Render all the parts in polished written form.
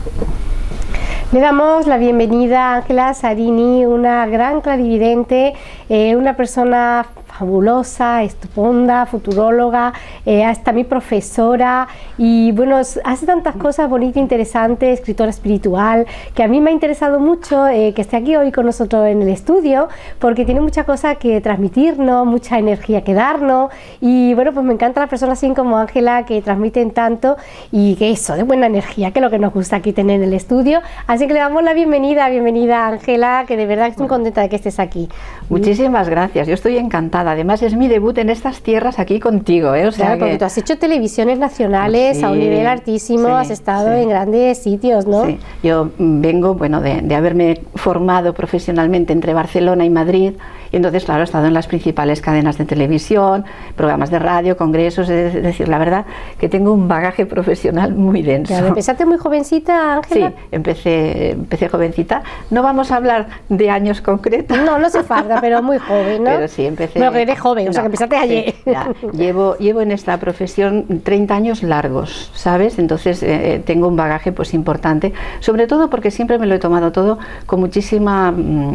Le damos la bienvenida a Ángela Sarini, una gran clarividente, una persona fabulosa, estupenda, futuróloga, hasta mi profesora, y bueno, hace tantas cosas bonitas e interesantes, escritora espiritual, que a mí me ha interesado mucho que esté aquí hoy con nosotros en el estudio, porque tiene muchas cosas que transmitirnos, mucha energía que darnos, y bueno, pues me encantan las personas así como Ángela, que transmiten tanto, y que eso, de buena energía, que es lo que nos gusta aquí tener en el estudio. Así que le damos la bienvenida Ángela, que de verdad estoy contenta de que estés aquí. Muchísimas gracias, yo estoy encantada. Además es mi debut en estas tierras aquí contigo, o sea, claro, porque tú has hecho televisiones nacionales, sí, a un nivel altísimo, sí, has estado en grandes sitios, ¿no? Sí, yo vengo, bueno, de haberme formado profesionalmente entre Barcelona y Madrid, y entonces, claro, he estado en las principales cadenas de televisión, programas de radio, congresos, es decir, la verdad que tengo un bagaje profesional muy denso. Claro, ¿empezaste muy jovencita, Ángela? Sí, empecé jovencita. No vamos a hablar de años concretos. No, no se falta, pero muy joven, ¿no? Pero sí, empecé... Bueno, que eres joven, o sea, que empezaste ayer. Sí, llevo en esta profesión 30 años largos, ¿sabes? Entonces tengo un bagaje pues importante, sobre todo porque siempre me lo he tomado todo con muchísima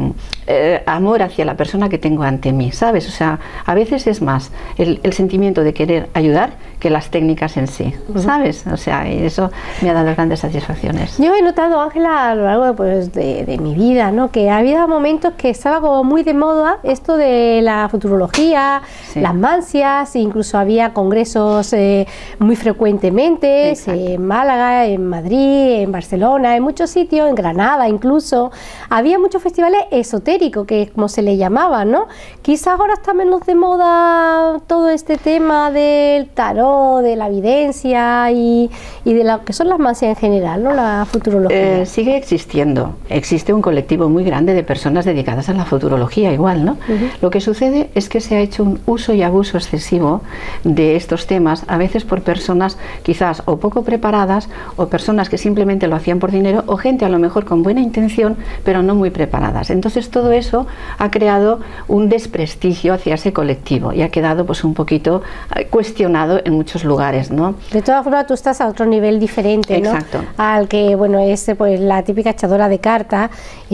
amor hacia la persona que tengo ante mí, ¿sabes? O sea, a veces es más el sentimiento de querer ayudar que las técnicas en sí, ¿sabes? O sea, y eso me ha dado grandes satisfacciones. Yo he notado, Ángela, a lo largo pues, de mi vida, ¿no?, que había momentos que estaba como muy de moda esto de la futurología, sí, las mancias, incluso había congresos muy frecuentemente, en Málaga, en Madrid, en Barcelona, en muchos sitios, en Granada incluso. Había muchos festivales esotéricos, que como se le llamaba, ¿no? Quizás ahora está menos de moda todo este tema del tarot, de la evidencia y de lo que son las mancias en general, ¿no?, la futurología. Sigue existiendo, existe un colectivo muy grande de personas dedicadas a la futurología igual, ¿no? Lo que sucede es que se ha hecho un uso y abuso excesivo de estos temas, a veces por personas quizás o poco preparadas, o personas que simplemente lo hacían por dinero, o gente a lo mejor con buena intención pero no muy preparadas. Entonces todo eso ha creado un desprestigio hacia ese colectivo y ha quedado pues un poquito cuestionado en muchos lugares, ¿no? De todas formas tú estás a otro nivel diferente, ¿no? Exacto. Al que, bueno, es pues la típica echadora de cartas,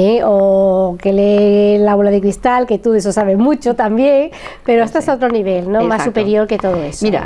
o que lee la bola de cristal, que tú de eso sabes mucho también, pero estás a otro nivel, ¿no? Exacto. Más superior que todo eso. Mira,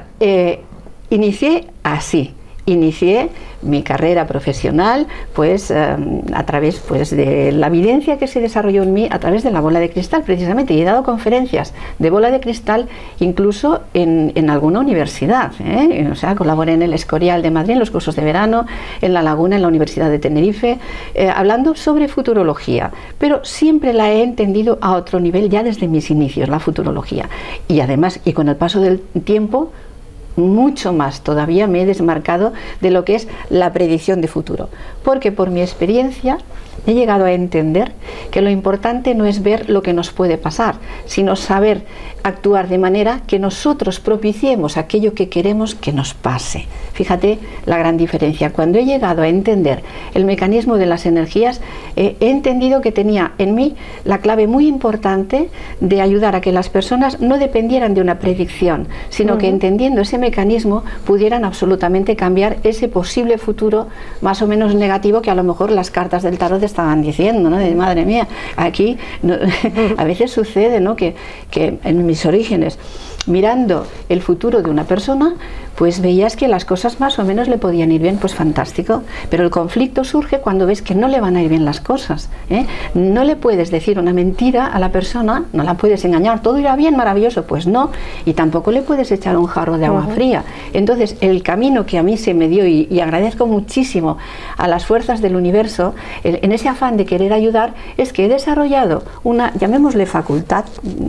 inicié así. Inicié mi carrera profesional pues a través pues de la evidencia que se desarrolló en mí a través de la bola de cristal, precisamente, y he dado conferencias de bola de cristal incluso en alguna universidad, o sea, colaboré en el Escorial de Madrid, en los cursos de verano, en La Laguna, en la Universidad de Tenerife, hablando sobre futurología, pero siempre la he entendido a otro nivel ya desde mis inicios, la futurología, y además, y con el paso del tiempo, mucho más todavía me he desmarcado de lo que es la predicción de futuro, porque por mi experiencia he llegado a entender que lo importante no es ver lo que nos puede pasar, sino saber actuar de manera que nosotros propiciemos aquello que queremos que nos pase. Fíjate la gran diferencia. Cuando he llegado a entender el mecanismo de las energías, he entendido que tenía en mí la clave muy importante de ayudar a que las personas no dependieran de una predicción, sino que entendiendo ese mecanismo pudieran absolutamente cambiar ese posible futuro más o menos negativo que a lo mejor las cartas del tarot estaban diciendo, ¿no? De madre mía, aquí no, a veces sucede, ¿no?, que en mis orígenes, mirando el futuro de una persona, pues veías que las cosas más o menos le podían ir bien, pues fantástico, pero el conflicto surge cuando ves que no le van a ir bien las cosas, no le puedes decir una mentira a la persona, no la puedes engañar, todo irá bien, maravilloso, pues no, y tampoco le puedes echar un jarro de agua fría. Entonces el camino que a mí se me dio, y agradezco muchísimo a las fuerzas del universo, en ese afán de querer ayudar, es que he desarrollado una, llamémosle facultad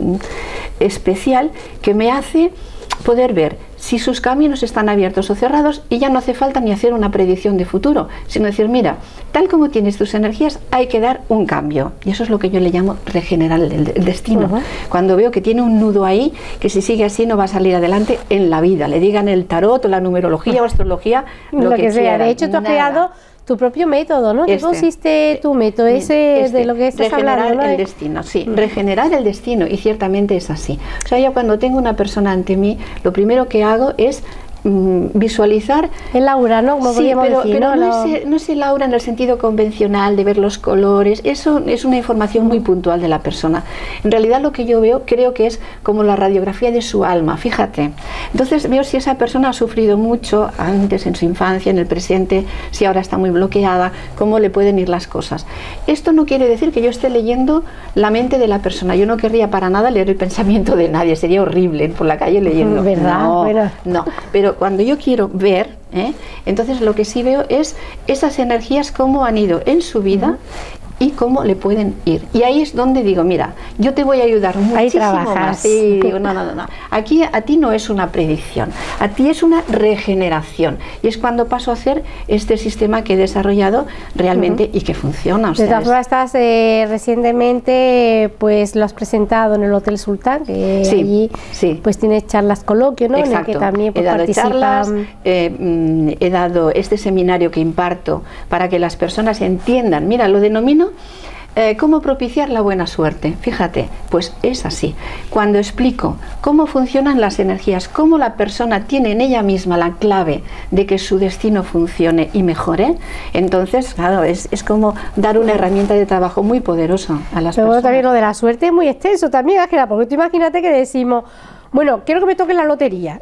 especial, que me hace poder ver si sus caminos están abiertos o cerrados, y ya no hace falta ni hacer una predicción de futuro, sino decir, mira, tal como tienes tus energías, hay que dar un cambio, y eso es lo que yo le llamo regenerar el destino. Cuando veo que tiene un nudo ahí, que si sigue así no va a salir adelante en la vida, le digan el tarot o la numerología o astrología, lo que sea. De hecho, tú has creado tu propio método, ¿no? ¿Qué consiste tu método? De lo que estás hablando, ¿no? Regenerar el destino, sí, regenerar el destino, y ciertamente es así. O sea, yo cuando tengo una persona ante mí, lo primero que hago es visualizar el aura, ¿no? Como sí, pero decir, no es el aura en el sentido convencional de ver los colores, eso es una información muy puntual de la persona. En realidad lo que yo veo creo que es como la radiografía de su alma, fíjate. Entonces veo si esa persona ha sufrido mucho antes en su infancia, en el presente, si ahora está muy bloqueada, cómo le pueden ir las cosas. Esto no quiere decir que yo esté leyendo la mente de la persona, yo no querría para nada leer el pensamiento de nadie, sería horrible ir por la calle leyendo. ¿Verdad? No, bueno. no, pero cuando yo quiero ver, entonces lo que sí veo es esas energías cómo han ido en su vida y cómo le pueden ir. Y ahí es donde digo, mira, yo te voy a ayudar muchísimo más. Sí, digo, no. Aquí a ti no es una predicción, a ti es una regeneración. Y es cuando paso a hacer este sistema que he desarrollado realmente y que funciona. O sea, de todas formas, estás recientemente, pues lo has presentado en el Hotel Sultán, que allí pues tienes charlas coloquio, ¿no? Exacto. En el que también pues, he dado charlas, participan. he dado este seminario que imparto para que las personas entiendan, mira, lo denomino cómo propiciar la buena suerte. Fíjate, pues es así. Cuando explico cómo funcionan las energías, cómo la persona tiene en ella misma la clave de que su destino funcione y mejore, entonces, claro, es como dar una herramienta de trabajo muy poderosa a las personas. Pero también lo de la suerte es muy extenso también, Ángela, porque tú imagínate que decimos, bueno, quiero que me toque la lotería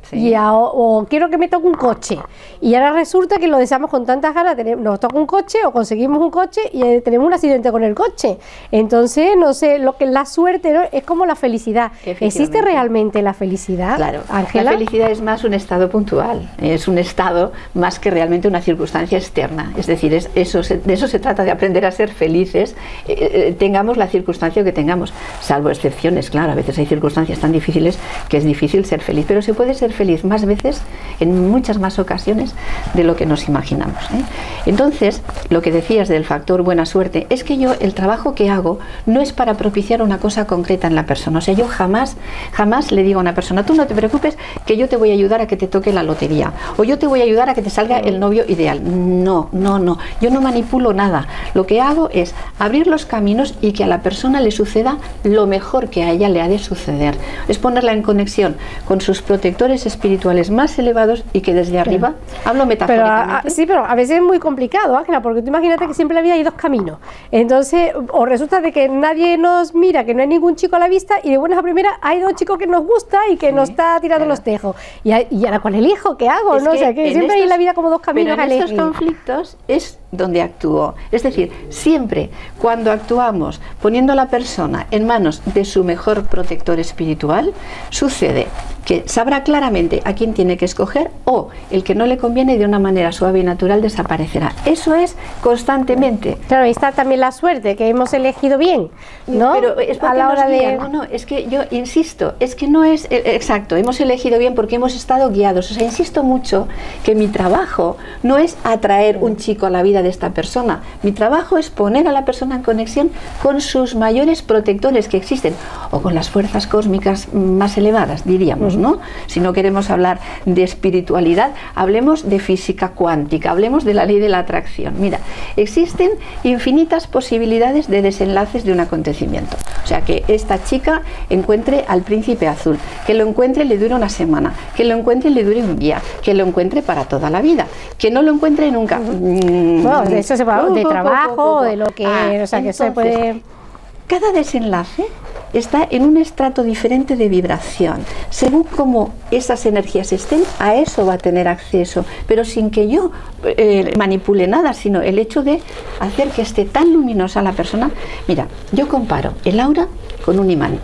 o quiero que me toque un coche, y ahora resulta que lo deseamos con tantas ganas, nos toca un coche o conseguimos un coche y tenemos un accidente con el coche. Entonces, no sé, lo que es la suerte, ¿no? Es como la felicidad. ¿Existe realmente la felicidad, Claro, Ángela? La felicidad es más un estado puntual, es un estado más que realmente una circunstancia externa. Es decir, de eso se trata, de aprender a ser felices, tengamos la circunstancia que tengamos, salvo excepciones, claro, a veces hay circunstancias tan difíciles que es difícil ser feliz, pero se puede ser feliz más veces, en muchas más ocasiones de lo que nos imaginamos. Entonces, lo que decías del factor buena suerte, es que yo el trabajo que hago no es para propiciar una cosa concreta en la persona. O sea, yo jamás le digo a una persona, tú no te preocupes que yo te voy a ayudar a que te toque la lotería, o yo te voy a ayudar a que te salga el novio ideal. No, yo no manipulo nada. Lo que hago es abrir los caminos y que a la persona le suceda lo mejor que a ella le ha de suceder. Es ponerla en conexión con sus protectores espirituales más elevados y que desde arriba, hablo metafóricamente. Pero a veces es muy complicado, Ángela, porque tú imagínate que siempre en la vida hay dos caminos. Entonces, o resulta de que nadie nos mira, que no hay ningún chico a la vista, y de buenas a primeras hay dos chicos que nos gusta y que nos está tirando los tejos. Y ahora, ¿cuál elijo? ¿Qué hago? ¿No? O sea, que siempre hay en la vida como dos caminos a elegir. Pero en estos conflictos es donde actúo. Es decir, siempre cuando actuamos poniendo a la persona en manos de su mejor protector espiritual, sucede que sabrá claramente a quién tiene que escoger, o el que no le conviene de una manera suave y natural desaparecerá. Eso es constantemente. Claro, ahí está también la suerte, que hemos elegido bien, ¿no? Pero es porque a la hora de... No, es que yo insisto, es que no es... Exacto, hemos elegido bien porque hemos estado guiados. O sea, insisto mucho que mi trabajo no es atraer un chico a la vida de esta persona. Mi trabajo es poner a la persona en conexión con sus mayores protectores que existen, o con las fuerzas cósmicas más elevadas, diríamos, ¿no? Si no queremos hablar de espiritualidad, hablemos de física cuántica, hablemos de la ley de la atracción. Mira, existen infinitas posibilidades de desenlaces de un acontecimiento. O sea, que esta chica encuentre al príncipe azul, que lo encuentre y le dure una semana, que lo encuentre y le dure un día, que lo encuentre para toda la vida, que no lo encuentre nunca. Bueno, de eso se puede hablar, de trabajo, de lo que... o sea, que entonces, se puede... Cada desenlace está en un estrato diferente de vibración. Según como esas energías estén, a eso va a tener acceso, pero sin que yo manipule nada, sino el hecho de hacer que esté tan luminosa la persona. Mira, yo comparo el aura con un imán.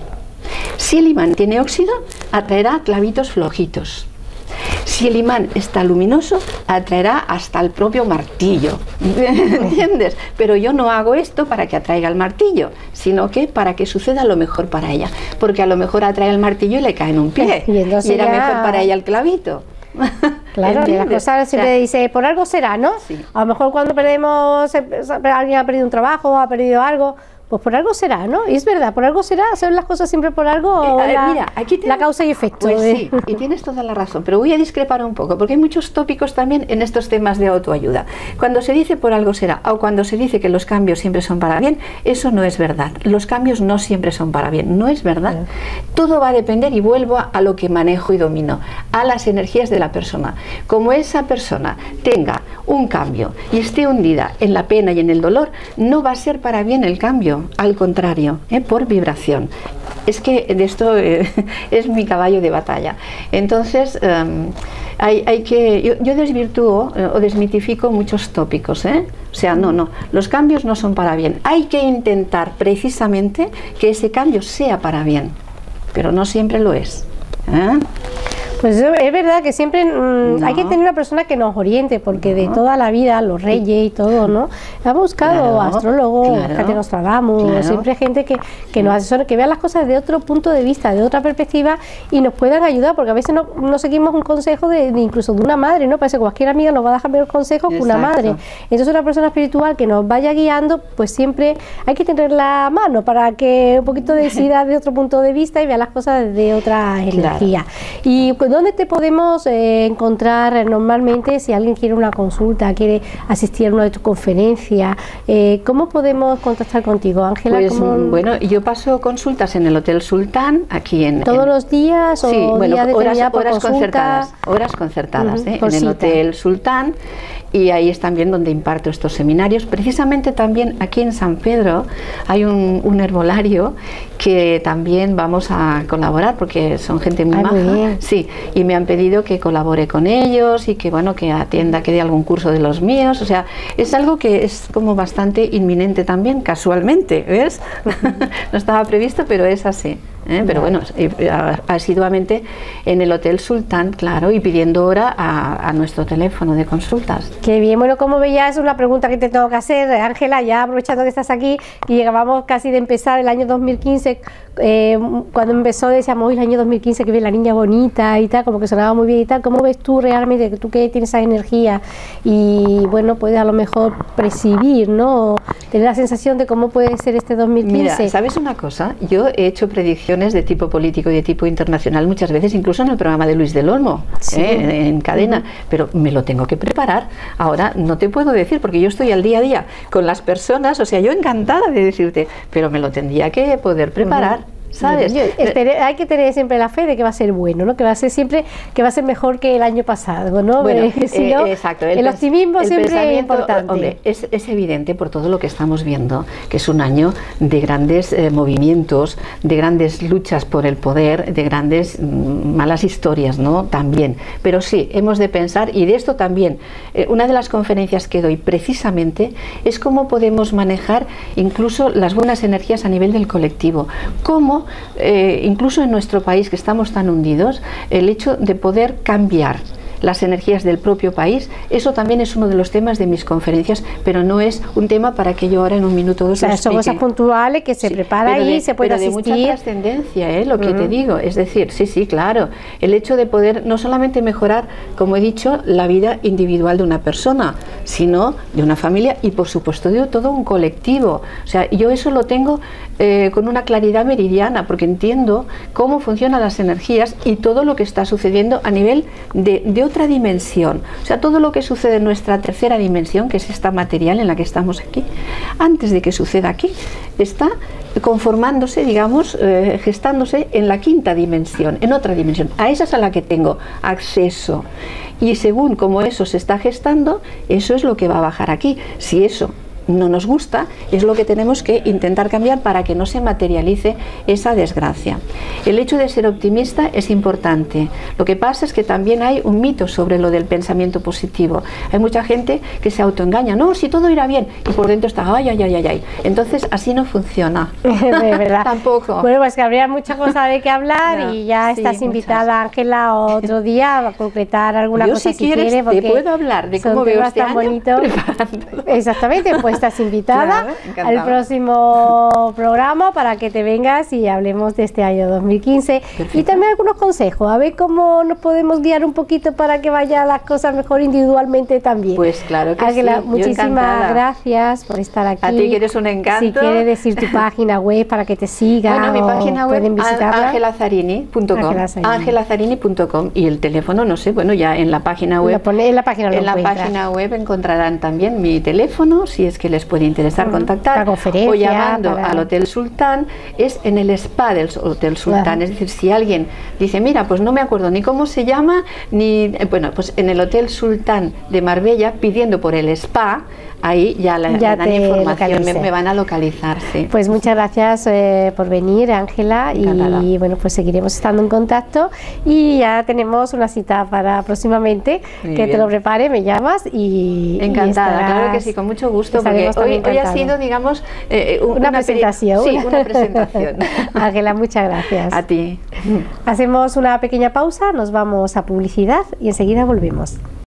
Si el imán tiene óxido, atraerá clavitos flojitos. Si el imán está luminoso, atraerá hasta el propio martillo. ¿Entiendes? Pero yo no hago esto para que atraiga el martillo, sino que para que suceda lo mejor para ella. Porque a lo mejor atrae el martillo y le cae en un pie. Y era mejor para ella el clavito. Claro, la cosa siempre dice, por algo será, ¿no? Sí. A lo mejor cuando perdemos, alguien ha perdido un trabajo, ha perdido algo, pues por algo será, ¿no? Y es verdad, por algo será, ¿son las cosas siempre por algo o mira, aquí la causa y efecto? Pues sí, y tienes toda la razón, pero voy a discrepar un poco, porque hay muchos tópicos también en estos temas de autoayuda. Cuando se dice por algo será, o cuando se dice que los cambios siempre son para bien, eso no es verdad. Los cambios no siempre son para bien, no es verdad. Todo va a depender, y vuelvo a lo que manejo y domino, a las energías de la persona. Como esa persona tenga un cambio y esté hundida en la pena y en el dolor, no va a ser para bien el cambio, al contrario, por vibración. Es que de esto es mi caballo de batalla. Entonces, yo desvirtúo o desmitifico muchos tópicos, O sea, no, los cambios no son para bien. Hay que intentar precisamente que ese cambio sea para bien, pero no siempre lo es. Pues es verdad que siempre hay que tener una persona que nos oriente, porque de toda la vida, los reyes y todo, ¿no? Ha buscado astrólogos, gente Nostradamus, siempre gente que nos asesore, que vean las cosas de otro punto de vista, de otra perspectiva, y nos puedan ayudar, porque a veces no seguimos un consejo de incluso de una madre, ¿no? Parece que cualquier amiga nos va a dejar mejor consejos que una madre. Entonces una persona espiritual que nos vaya guiando, pues siempre hay que tenerla a mano para que un poquito decida de otro punto de vista y vea las cosas desde otra energía. Y ¿dónde te podemos encontrar normalmente si alguien quiere una consulta, quiere asistir a una de tus conferencias? ¿Cómo podemos contactar contigo, Ángela? Pues bueno, yo paso consultas en el Hotel Sultán, aquí en... ¿Todos los días? Sí, o bueno, días horas concertadas, en el Hotel Sultán. Y ahí es también donde imparto estos seminarios. Precisamente también aquí en San Pedro hay un herbolario que también vamos a colaborar, porque son gente muy maja. Sí, y me han pedido que colabore con ellos y que bueno, que atienda, que dé algún curso de los míos. O sea, es algo que es como bastante inminente también, casualmente, ¿ves? No estaba previsto, pero es así. Pero bueno, asiduamente en el Hotel Sultán, claro, y pidiendo hora a nuestro teléfono de consultas. Qué bien. Bueno, como veías, es una pregunta que te tengo que hacer, Ángela, ya aprovechando que estás aquí, y llegábamos casi de empezar el año 2015, cuando empezó decíamos, hoy el año 2015, que ve la niña bonita y tal, como que sonaba muy bien y tal. ¿Cómo ves tú realmente, tú que tienes esa energía y bueno, puedes a lo mejor percibir, ¿no? Tener la sensación de cómo puede ser este 2015. Mira, ¿sabes una cosa? Yo he hecho predicciones de tipo político y de tipo internacional muchas veces, incluso en el programa de Luis del Olmo, en cadena, pero me lo tengo que preparar. Ahora no te puedo decir, porque yo estoy al día a día con las personas, o sea, yo encantada de decirte, pero me lo tendría que poder preparar. ¿Sabes? Hay que tener siempre la fe de que va a ser bueno, ¿no? Que va a ser siempre, que va a ser mejor que el año pasado, ¿no? Bueno, si no, exacto. El optimismo siempre es importante. Hombre, es evidente por todo lo que estamos viendo, que es un año de grandes movimientos, de grandes luchas por el poder, de grandes malas historias, ¿no? También. Pero sí, hemos de pensar, y de esto también, una de las conferencias que doy precisamente es cómo podemos manejar incluso las buenas energías a nivel del colectivo. Cómo incluso en nuestro país, que estamos tan hundidos, el hecho de poder cambiar las energías del propio país, eso también es uno de los temas de mis conferencias, pero no es un tema para que yo ahora en un minuto o dos lo explique. Son cosas puntuales que se prepara y se puede asistir. Pero de mucha trascendencia, lo que te digo, es decir, sí, claro, el hecho de poder no solamente mejorar, como he dicho, la vida individual de una persona, sino de una familia y por supuesto de todo un colectivo. O sea, yo eso lo tengo con una claridad meridiana, porque entiendo cómo funcionan las energías y todo lo que está sucediendo a nivel de otra dimensión. O sea, todo lo que sucede en nuestra tercera dimensión, que es esta material en la que estamos aquí, antes de que suceda aquí, está conformándose, digamos, gestándose en la quinta dimensión, en otra dimensión. A esa es a la que tengo acceso. Y según cómo eso se está gestando, eso es lo que va a bajar aquí. Si eso no nos gusta, es lo que tenemos que intentar cambiar para que no se materialice esa desgracia. El hecho de ser optimista es importante. Lo que pasa es que también hay un mito sobre lo del pensamiento positivo. Hay mucha gente que se autoengaña, no, si todo irá bien, y por dentro está, ay. Entonces así no funciona. De verdad. Tampoco. Bueno, pues que habría mucha cosa de qué hablar y ya estás invitada, Ángela, otro día a concretar alguna cosa si quieres, te puedo hablar de cómo veo este año bonito. Exactamente, pues estás invitada al próximo programa para que te vengas y hablemos de este año 2015. Perfecto. Y también algunos consejos, a ver cómo nos podemos guiar un poquito para que vayan las cosas mejor individualmente también. Pues claro que Ángela, sí. Muchísimas gracias por estar aquí. A ti que eres un encanto. Si quieres decir tu página web para que te sigan. Bueno, mi página web angelazarini.com. angelazarini.com y el teléfono, no sé, bueno, ya en la página web. En la página web encontrarán también mi teléfono, si es que les puede interesar contactar. O llamando al Hotel Sultán, es en el spa del Hotel Sultán. Es decir, si alguien dice, mira, pues no me acuerdo ni cómo se llama, ni bueno, pues en el Hotel Sultán de Marbella, pidiendo por el spa, ahí ya dan información, me van a localizar. Sí. Pues muchas gracias por venir, Ángela, y bueno, pues seguiremos estando en contacto y ya tenemos una cita para próximamente. Muy que bien. Te lo prepare, me llamas y encantada, claro que sí, con mucho gusto, porque hoy ha sido, digamos, una presentación. Sí, una presentación. Ángela, muchas gracias. A ti. Hacemos una pequeña pausa, nos vamos a publicidad y enseguida volvemos.